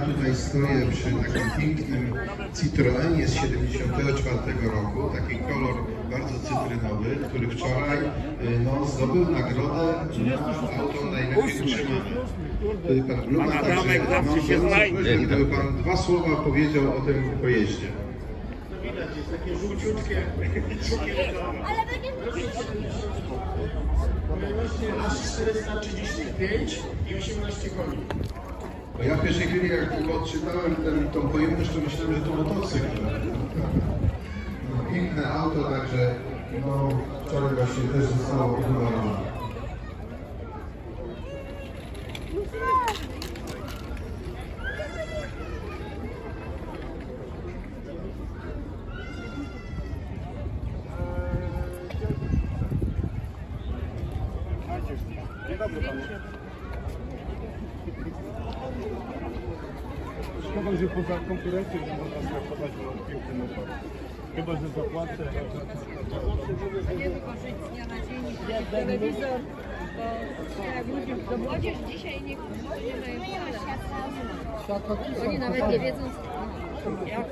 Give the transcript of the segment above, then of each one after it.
tutaj stoję przy takim pięknym Citroenie z 74 roku, taki kolor bardzo cytrynowy, który wczoraj zdobył nagrodę na auto najlepiej utrzymane. Pan Bluma, gdyby Pan dwa słowa powiedział o tym pojeździe. Widać, jest takie żółciutkie. Pojemności aż 435 i 18 koni. No ja w pierwszej chwili, jak tylko odczytałem tą pojemność, to myślałem, że to motocykl. No, piękne auto, także wczoraj właśnie też zostało uhonorowane. Dzień dobry panu. Szkoda, że poza konkurencją nie można skakać na piękny motor. Chyba, że zapłacę. Nie wykorzystać z dnia na dzień telewizor, bo jak ludzie, to młodzież dzisiaj nie mają światła. Oni nawet nie wiedzą jak.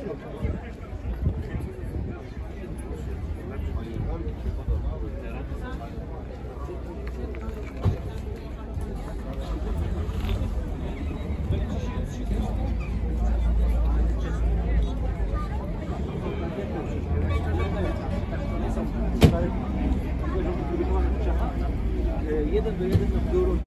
Jeden do jeden